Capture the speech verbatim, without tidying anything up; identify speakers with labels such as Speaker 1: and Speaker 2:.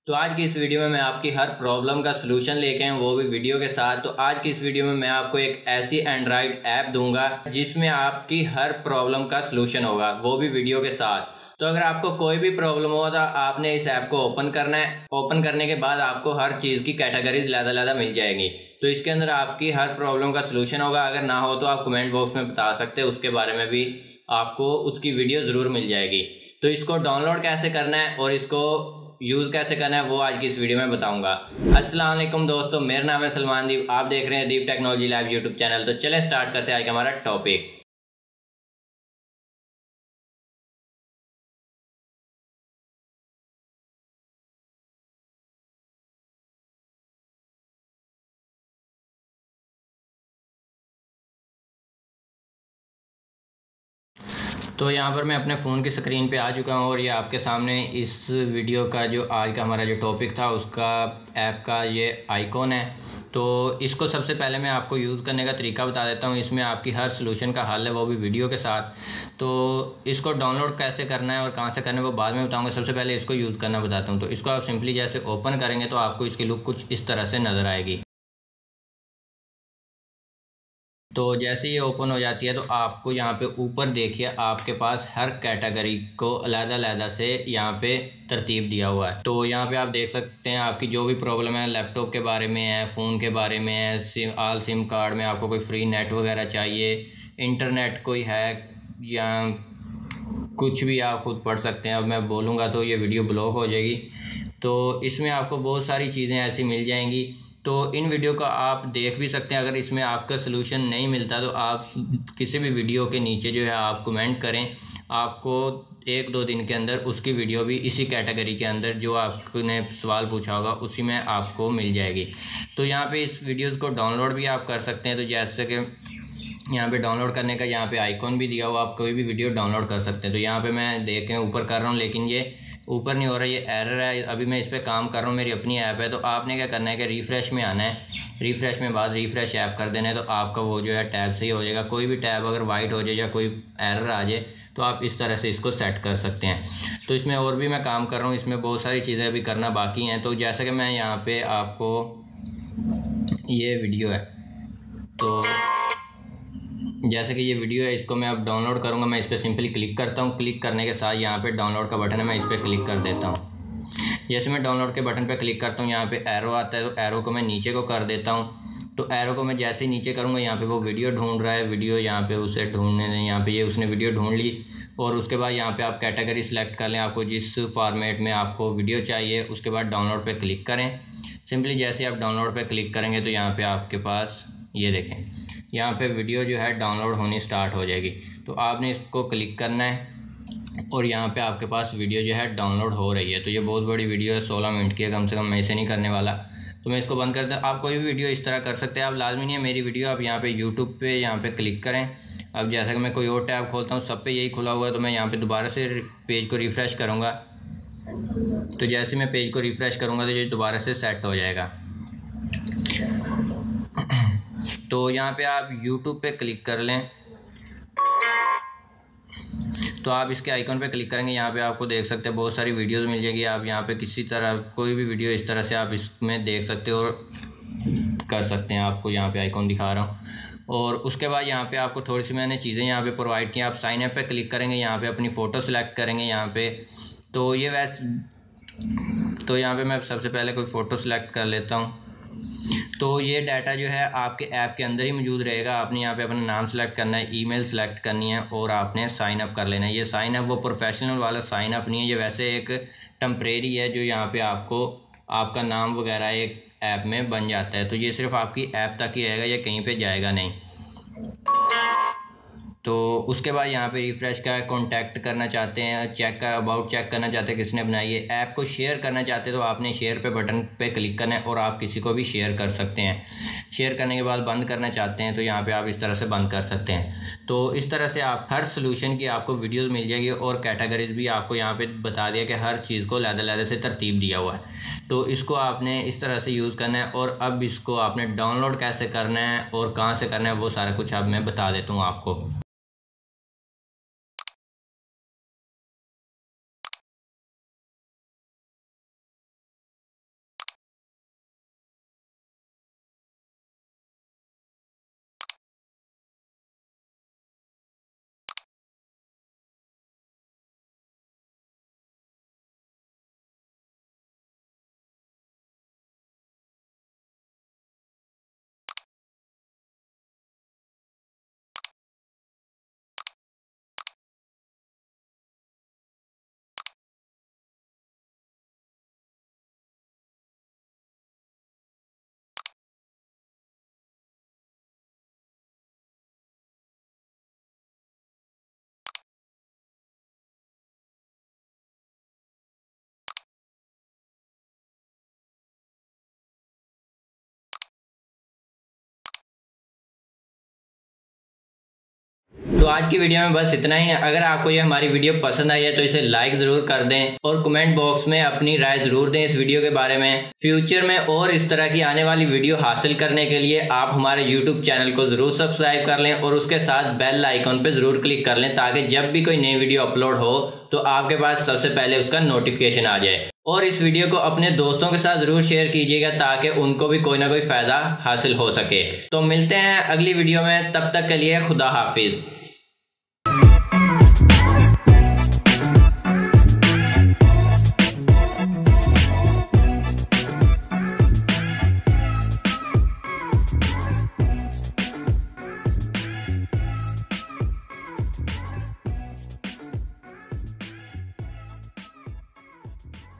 Speaker 1: तो आज की इस वीडियो में मैं आपकी हर प्रॉब्लम का सलूशन लेके आया हूँ, वो भी वीडियो के साथ। तो आज की इस वीडियो में मैं आपको एक ऐसी एंड्रॉयड ऐप दूंगा जिसमें आपकी हर प्रॉब्लम का सलूशन होगा, वो भी वीडियो के साथ। तो अगर आपको कोई भी प्रॉब्लम हो तो आपने इस ऐप को ओपन करना है। ओपन करने के बाद आपको हर चीज़ की कैटेगरीज अलग-अलग मिल जाएगी। तो इसके अंदर आपकी हर प्रॉब्लम का सलूशन होगा। अगर ना हो तो आप कमेंट बॉक्स में बता सकते हैं, उसके बारे में भी आपको उसकी वीडियो ज़रूर मिल जाएगी। तो इसको डाउनलोड कैसे करना है और इसको यूज़ कैसे करना है वो आज की इस वीडियो में बताऊंगा। अस्सलाम वालेकुम दोस्तों, मेरा नाम है सलमान दीप, आप देख रहे हैं Deep technology lab YouTube channel. तो चले स्टार्ट करते हैं आज का हमारा टॉपिक। तो यहाँ पर मैं अपने फ़ोन की स्क्रीन पे आ चुका हूँ और ये आपके सामने इस वीडियो का जो आज का हमारा जो टॉपिक था उसका ऐप का ये आइकॉन है। तो इसको सबसे पहले मैं आपको यूज़ करने का तरीका बता देता हूँ। इसमें आपकी हर सलूशन का हल है, वो भी वीडियो के साथ। तो इसको डाउनलोड कैसे करना है और कहाँ से करना है वो बाद में बताऊँगा। सबसे पहले इसको यूज़ करना बताता हूँ। तो इसको आप सिंपली जैसे ओपन करेंगे तो आपको इसकी लुक कुछ इस तरह से नज़र आएगी। तो जैसे ये ओपन हो जाती है तो आपको यहाँ पे ऊपर देखिए आपके पास हर कैटेगरी को अलग-अलग से यहाँ पे तरतीब दिया हुआ है। तो यहाँ पे आप देख सकते हैं आपकी जो भी प्रॉब्लम है, लैपटॉप के बारे में है, फ़ोन के बारे में है, सिम आल सिम कार्ड में आपको कोई फ्री नेट वगैरह चाहिए, इंटरनेट कोई है या कुछ भी आप खुद पढ़ सकते हैं। अब मैं बोलूँगा तो ये वीडियो ब्लॉक हो जाएगी। तो इसमें आपको बहुत सारी चीज़ें ऐसी मिल जाएंगी। तो इन वीडियो का आप देख भी सकते हैं। अगर इसमें आपका सलूशन नहीं मिलता तो आप किसी भी वीडियो के नीचे जो है आप कमेंट करें, आपको एक दो दिन के अंदर उसकी वीडियो भी इसी कैटेगरी के अंदर जो आपने सवाल पूछा होगा उसी में आपको मिल जाएगी। तो यहाँ पे इस वीडियोज़ को डाउनलोड भी आप कर सकते हैं। तो जैसे कि यहाँ पे डाउनलोड करने का यहाँ पे आइकॉन भी दिया हुआ, आप कोई भी वीडियो डाउनलोड कर सकते हैं। तो यहाँ पे मैं देखें ऊपर कर रहा हूँ लेकिन ये ऊपर नहीं हो रहा, ये एरर है। अभी मैं इस पर काम कर रहा हूँ, मेरी अपनी ऐप है। तो आपने क्या करना है कि रिफ़्रेश में आना है, रिफ़्रेश में बाद रिफ़्रेश ऐप कर देना है तो आपका वो जो है टैब सही हो जाएगा। कोई भी टैब अगर वाइट हो जाए या कोई एरर आ जाए तो आप इस तरह से इसको सेट कर सकते हैं। तो इसमें और भी मैं काम कर रहा हूँ, इसमें बहुत सारी चीज़ें अभी करना बाकी हैं। तो जैसा कि मैं यहाँ पर आपको ये वीडियो है, तो जैसे कि ये वीडियो है इसको मैं अब डाउनलोड करूँगा। मैं इस पर सिंपली क्लिक करता हूँ। क्लिक करने के साथ यहाँ पे डाउनलोड का बटन है, मैं इस पर क्लिक कर देता हूँ। जैसे मैं डाउनलोड के बटन पे क्लिक करता हूँ यहाँ पे एरो आता है, तो एरो को मैं नीचे को कर देता हूँ। तो एरो को मैं जैसे ही नीचे करूँगा यहाँ पे वो वीडियो ढूंढ रहा है, वीडियो यहाँ पे उसे ढूंढने दें। यहाँ पे ये उसने वीडियो ढूंढ ली और उसके बाद यहाँ पे आप कैटेगरी सेलेक्ट कर लें, आपको जिस फॉर्मेट में आपको वीडियो चाहिए। उसके बाद डाउनलोड पे क्लिक करें। सिंपली जैसे आप डाउनलोड पे क्लिक करेंगे तो यहाँ पे आपके पास ये देखें, यहाँ पे वीडियो जो है डाउनलोड होनी स्टार्ट हो जाएगी। तो आपने इसको क्लिक करना है और यहाँ पे आपके पास वीडियो जो है डाउनलोड हो रही है। तो ये बहुत बड़ी वीडियो है, सोलह मिनट की है कम से कम, मैं इसे नहीं करने वाला। तो मैं इसको बंद कर दूँ। आप कोई भी वीडियो इस तरह कर सकते हैं, आप लाजमी नहीं है मेरी वीडियो आप यहाँ पे यूट्यूब पे यहाँ पे क्लिक करें। अब जैसा कि मैं कोई और टैब खोलता हूँ, सब पे यही खुला हुआ है, तो मैं यहाँ पे दोबारा से पेज को रिफ़्रेश करूँगा। तो जैसे मैं पेज को रिफ़्रेश करूँगा तो ये दोबारा से सेट हो जाएगा। तो यहाँ पे आप यूट्यूब पे क्लिक कर लें, तो आप इसके आइकन पे क्लिक करेंगे। यहाँ पे आपको देख सकते हैं बहुत सारी वीडियोस मिल जाएगी। आप यहाँ पे किसी तरह कोई भी वीडियो इस तरह से आप इसमें देख सकते हो और कर सकते हैं। आपको यहाँ पे आइकॉन दिखा रहा हूँ। और उसके बाद यहाँ पे आपको थोड़ी सी मैंने चीज़ें यहाँ पे प्रोवाइड की। आप साइन अप पे क्लिक करेंगे, यहाँ पे अपनी फ़ोटो सेलेक्ट करेंगे यहाँ पे। तो ये वैसे तो यहाँ पे मैं सबसे पहले कोई फ़ोटो सेलेक्ट कर लेता हूँ। तो ये डाटा जो है आपके ऐप के अंदर ही मौजूद रहेगा। आपने यहाँ पे अपना नाम सेलेक्ट करना है, ईमेल सेलेक्ट करनी है और आपने साइन अप कर लेना है। ये साइन अप वो प्रोफेशनल वाला साइन अप नहीं है, ये वैसे एक टेम्परेरी है जो यहाँ पे आपको आपका नाम वगैरह एक ऐप में बन जाता है। तो ये सिर्फ आपकी ऐप तक ही रहेगा, ये कहीं पे जाएगा नहीं। तो उसके बाद यहाँ पे रिफ़्रेश का कॉन्टैक्ट करना चाहते हैं, चेक कर अबाउट चेक करना चाहते हैं किसने बनाई है, ऐप को शेयर करना चाहते हैं तो आपने शेयर पे बटन पे क्लिक करना है और आप किसी को भी शेयर कर सकते हैं। शेयर करने के बाद बंद करना चाहते हैं तो यहाँ पे आप इस तरह से बंद कर सकते हैं। तो इस तरह से आप हर सलूशन की आपको वीडियोज़ मिल जाएगी और कैटेगरीज भी आपको यहाँ पर बता दिया कि हर चीज़ को अलग-अलग से तरतीब दिया हुआ है। तो इसको आपने इस तरह से यूज़ करना है। और अब इसको आपने डाउनलोड कैसे करना है और कहाँ से करना है वो सारा कुछ अब मैं बता देता हूँ आपको। तो आज की वीडियो में बस इतना ही है। अगर आपको ये हमारी वीडियो पसंद आई है तो इसे लाइक ज़रूर कर दें और कमेंट बॉक्स में अपनी राय ज़रूर दें इस वीडियो के बारे में। फ्यूचर में और इस तरह की आने वाली वीडियो हासिल करने के लिए आप हमारे यूट्यूब चैनल को ज़रूर सब्सक्राइब कर लें और उसके साथ बेल आइकॉन पर ज़रूर क्लिक कर लें ताकि जब भी कोई नई वीडियो अपलोड हो तो आपके पास सबसे पहले उसका नोटिफिकेशन आ जाए। और इस वीडियो को अपने दोस्तों के साथ ज़रूर शेयर कीजिएगा ताकि उनको भी कोई ना कोई फ़ायदा हासिल हो सके। तो मिलते हैं अगली वीडियो में, तब तक के लिए खुदा हाफिज़।